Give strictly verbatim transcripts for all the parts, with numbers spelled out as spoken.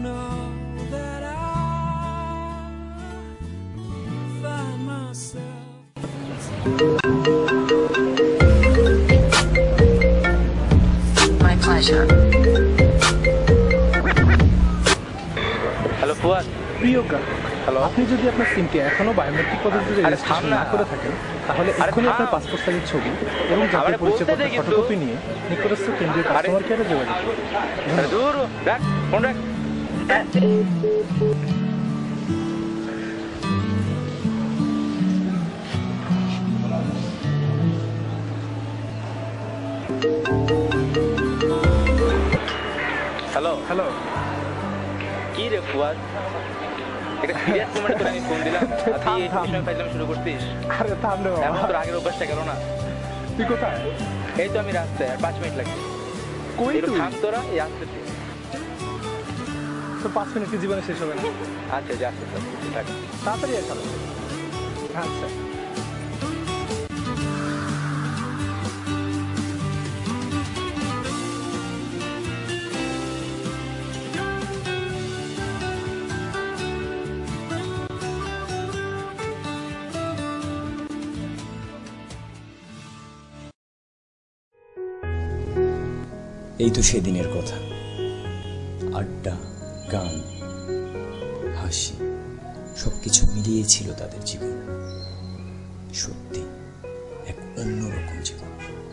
know that I find myself. My pleasure. Hello Fuad. প্রিয়কা, hello. আপনি যদি আপনার সিমটি এখনো বায়োমেট্রিক পদ্ধতিতে রেজিস্ট্রেশন না করে থাকেন তাহলে এক্ষুনি আপনার পাসপোর্ট সাইজের ছবি এবং জাতীয় পরিচয়পত্রের ফটোকপি নিয়ে নিকটস্থ কেন্দ্রীয় কাস্টমার কেয়ারে যোগাযোগ করুন। দূর রাখ ফোন রাখ। হ্যালো হ্যালো, কি রে ফুয়াদ, একটা সিরিয়াস মোমেন্টে তোরে আমি ফোন দিলাম, তুই এই সময় ফাইজলামি শুরু করছিস? আরে থাম রে বাবা। এমন তোর আগের অভ্যাসটা গেল না? তুই কোথায়? এই তো আমি রাস্তায়, আর পাঁচ মিনিট লাগবে। কই তুই? থাম তোরা, এই আসতেছি। তো পাঁচ মিনিট কি জীবনে শেষ হবে না? আচ্ছা যা আসতে থাক, তাড়াতাড়ি এসো। আচ্ছা, এই তো সেদিনের কথা। আড্ডা, গান, হাসি সবকিছু মিলিয়েছিল তাদের জীবন। সত্যি এক অন্যরকম জীবন।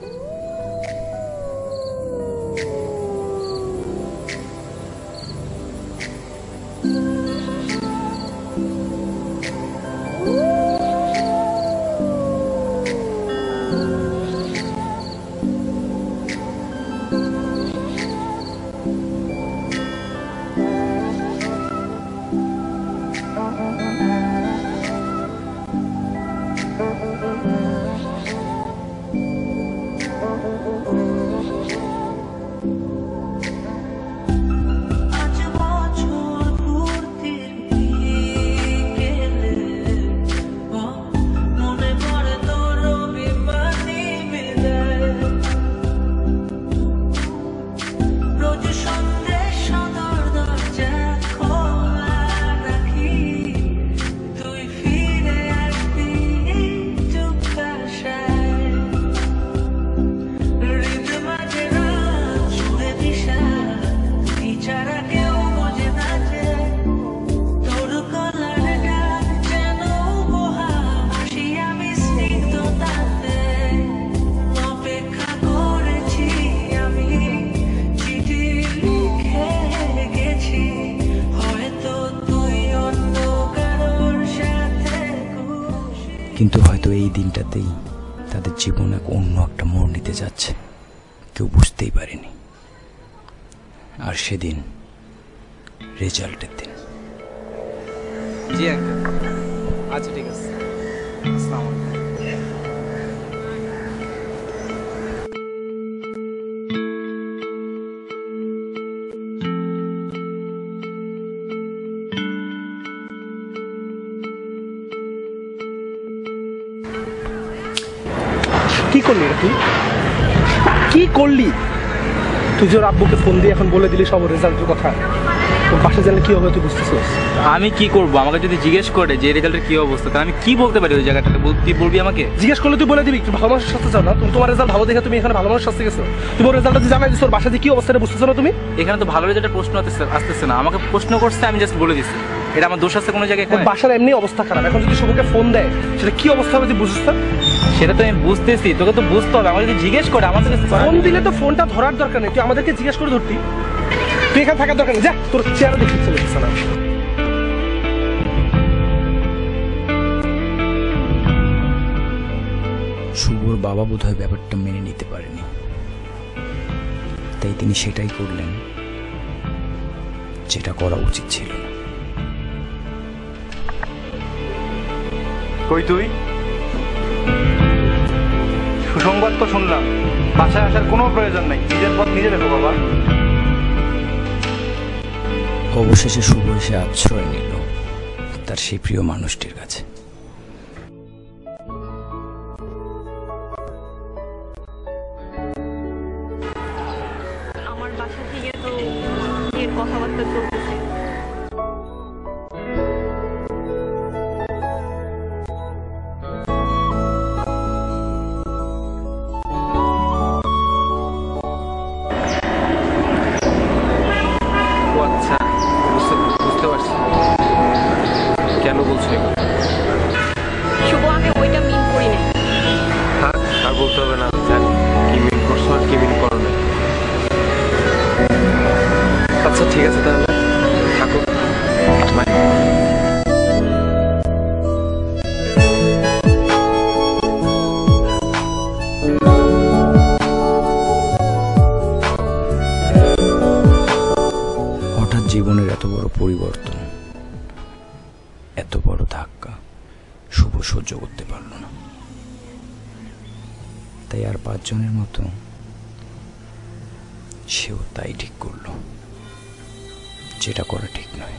কিন্তু হয়তো এই দিনটাতেই তাদের জীবন এক অন্য একটা মোড় নিতে যাচ্ছে, কেউ বুঝতেই পারেনি। আর সেদিন রেজাল্টের দিন। জি আঙ্কেল, আচ্ছা ঠিক আছে, আসসালামু আলাইকুম। কি করলি তুই? কি করলি তুই? যে আব্বুকে ফোন দিয়ে এখন বলে দিলি সব রেজাল্টের কথা, তোর বাসা জানলে কি হবে তুই বুঝতেছিস? আমি কি করবো? আমাকে যদি জিজ্ঞেস করে যে রেজাল্টের কি অবস্থা, তাহলে আমি কি বলতে পারি ওই জায়গাটাতে? তুই বলবি আমাকে? জিজ্ঞেস করলে তুই বলে দিবি তুই ভালো মানুষের সাথে যাও না? তুমি তোমার রেজাল্ট ভালো দেখে তুমি এখানে ভালো মানুষের সাথে গেছো, তুমি রেজাল্টটা জানাই দিচ্ছ, তোর বাসাতে কি অবস্থাটা বুঝতেছো না তুমি? এখানে তো ভালো রেজাল্টের প্রশ্ন আসতেছে না, আমাকে প্রশ্ন করছে, আমি জাস্ট বলে দিচ্ছি। এটা আমার দোষ আছে কোনো জায়গায়? বাসার এমনি অবস্থা খারাপ, এখন যদি সবকে ফোন দেয় সেটা কি অবস্থা হবে তুই বুঝছিস না? সেটা তো আমি বুঝতেছি, তোকে তো বুঝতে হবে। আমাকে যদি জিজ্ঞেস করে, আমার থেকে ফোন দিলে তো ফোনটা ধরার দরকার নেই, তুই আমাদেরকে জিজ্ঞেস করে ধরতি। তুই এখানে থাকার দরকার নেই, যা তোর চেয়ারে দেখতে চলে গেছে না। শুভর বাবা বোধহয় ব্যাপারটা মেনে নিতে পারেনি, তাই তিনি সেটাই করলেন যেটা করা উচিত ছিল না। কই তুই? সুসংবাদ তো শুনলাম, বাসায় আসার কোনো প্রয়োজন নাই, নিজের পথ নিজে দেখো বাবা। অবশেষে শুভ এসে আশ্রয় নিল তার সেই প্রিয় মানুষটির কাছে। আমার বাসা থেকে তো এর কথাবার্তা চলতেছে, কেন বলছো এগুলো? শুভ, আমি ওইটা মিন করি না। হ্যাঁ, আর বলতে হবে না, আমি জানি কি মিন করছো আর কি মিন করো না। আচ্ছা ঠিক আছে, তাহলে থাকো, বাই। হঠাৎ জীবনের এত বড় পরিবর্তন, এত বড় ধাক্কা শুভ সহ্য করতে পারল না। তাই আর পাঁচজনের মতো সেও তাই ঠিক করলো, যেটা করা ঠিক নয়।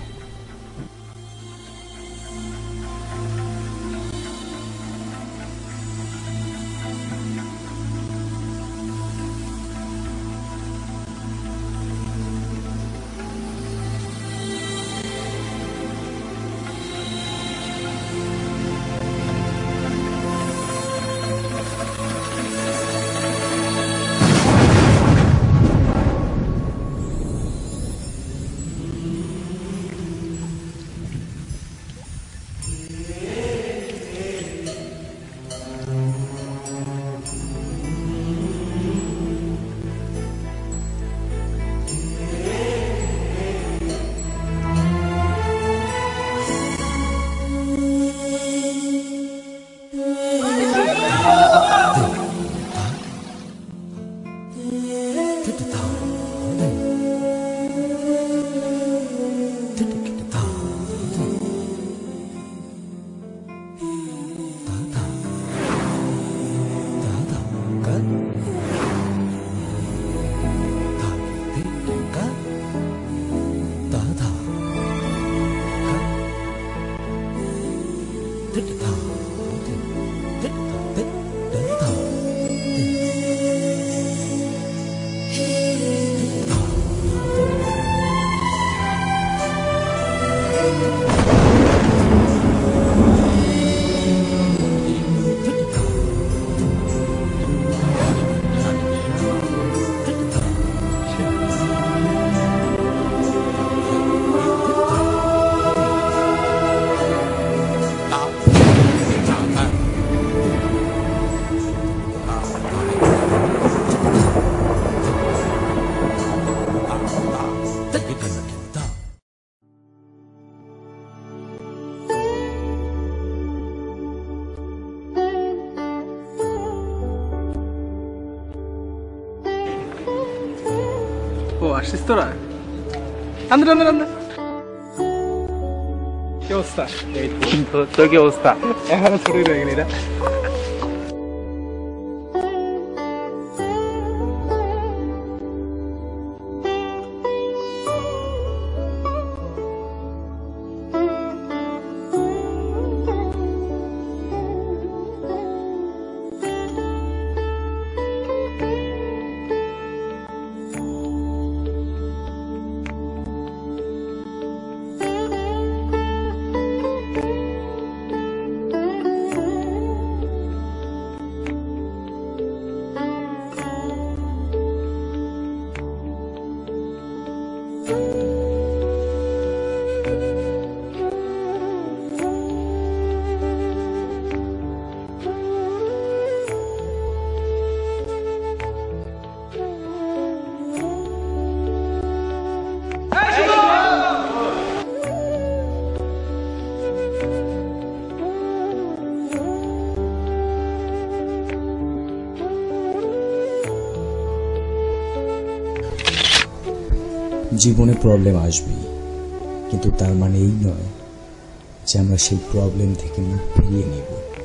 ও আসিস তোরা? আন্দর আন্দর আন্দর। কি অবস্থা? এই তো, তোর কি অবস্থা? এখনো ছোটই রয়ে গেলি না। জীবনে প্রবলেম আসবেই, কিন্তু তার মানে এই নয় যে আমরা সেই প্রবলেম থেকে মুখ ফিরিয়ে নেব।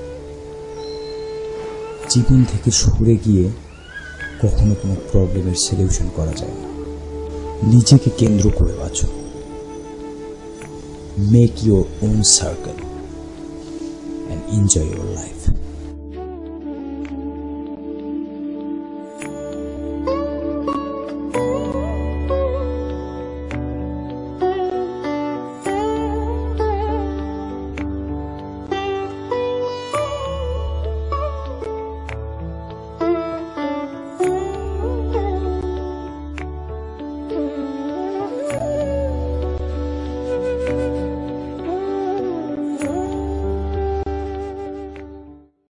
জীবন থেকে সরে গিয়ে কখনো কোনো প্রবলেমের সলিউশন করা যায় না। নিজেকে কেন্দ্র করে বাঁচো, make your own circle and enjoy your life.